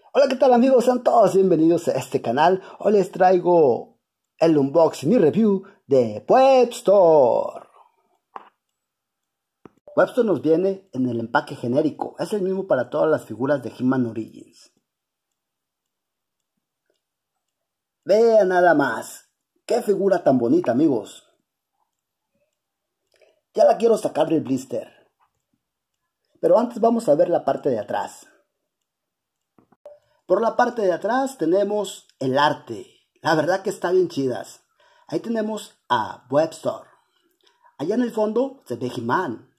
Hola, ¿qué tal amigos? Sean todos bienvenidos a este canal. Hoy les traigo el unboxing y review de Webstore. Webstore nos viene en el empaque genérico. Es el mismo para todas las figuras de He-Man Origins. Vean nada más. ¡Qué figura tan bonita, amigos! Ya la quiero sacar del blister. Pero antes vamos a ver la parte de atrás. Por la parte de atrás tenemos el arte. La verdad que está bien chidas. Ahí tenemos a Webstore. Allá en el fondo se ve He-Man.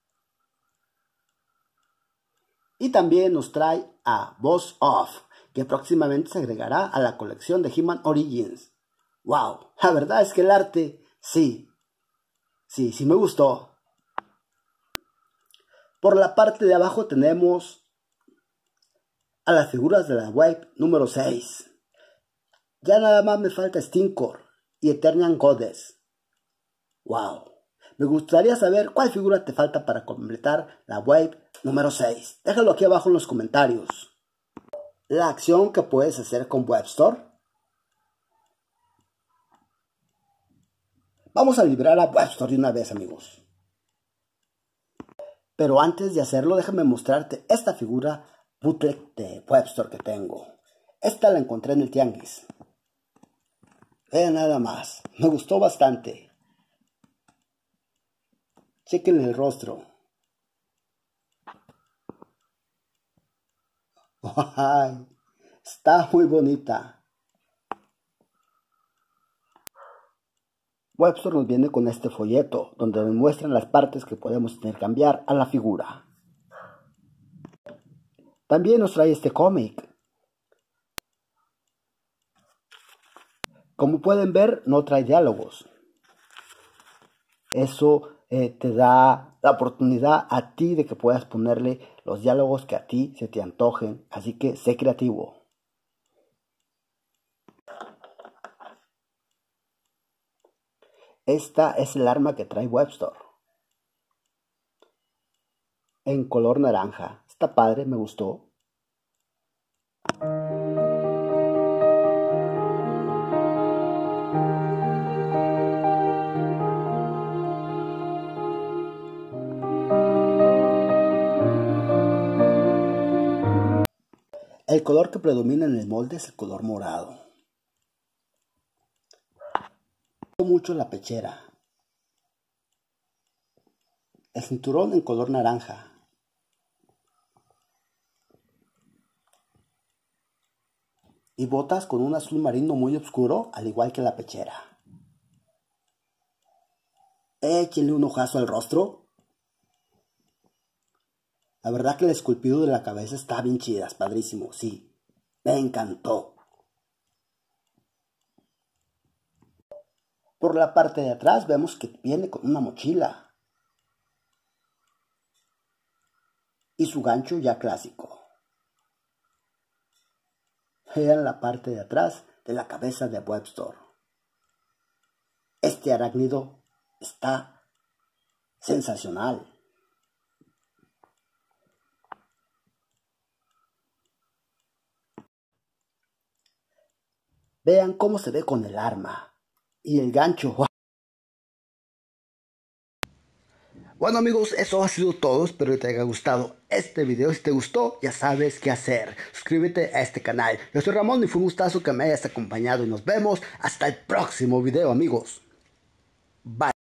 Y también nos trae a Boss Off, que próximamente se agregará a la colección de He-Man Origins. ¡Wow! La verdad es que el arte, sí me gustó. Por la parte de abajo tenemos a las figuras de la Wave número 6. Ya nada más me falta Stinkor y Eternian Goddess. ¡Wow! Me gustaría saber cuál figura te falta para completar la Wave número 6. Déjalo aquí abajo en los comentarios. La acción que puedes hacer con Webstore. Vamos a liberar a Webstore de una vez, amigos. Pero antes de hacerlo, déjame mostrarte esta figura bootleg de Webstore que tengo. Esta la encontré en el tianguis. Vean nada más, me gustó bastante. Chequen el rostro. ¡Ay! Está muy bonita. Webstore nos viene con este folleto, donde nos muestran las partes que podemos intercambiar a la figura. También nos trae este cómic. Como pueden ver, no trae diálogos. Eso te da la oportunidad a ti de que puedas ponerle los diálogos que a ti se te antojen. Así que sé creativo. Esta es el arma que trae Webstore. En color naranja. Está padre, me gustó. El color que predomina en el molde es el color morado. Me gustó mucho la pechera. El cinturón en color naranja. Y botas con un azul marino muy oscuro, al igual que la pechera. Échenle un ojazo al rostro. La verdad que el esculpido de la cabeza está bien chida, es padrísimo, sí. Me encantó. Por la parte de atrás vemos que viene con una mochila. Y su gancho ya clásico. Vean la parte de atrás de la cabeza de Webstore. Este arácnido está sensacional. Vean cómo se ve con el arma y el gancho. Bueno amigos, eso ha sido todo. Espero que te haya gustado este video. Si te gustó, ya sabes qué hacer. Suscríbete a este canal. Yo soy Ramón y fue un gustazo que me hayas acompañado. Y nos vemos hasta el próximo video, amigos. Bye.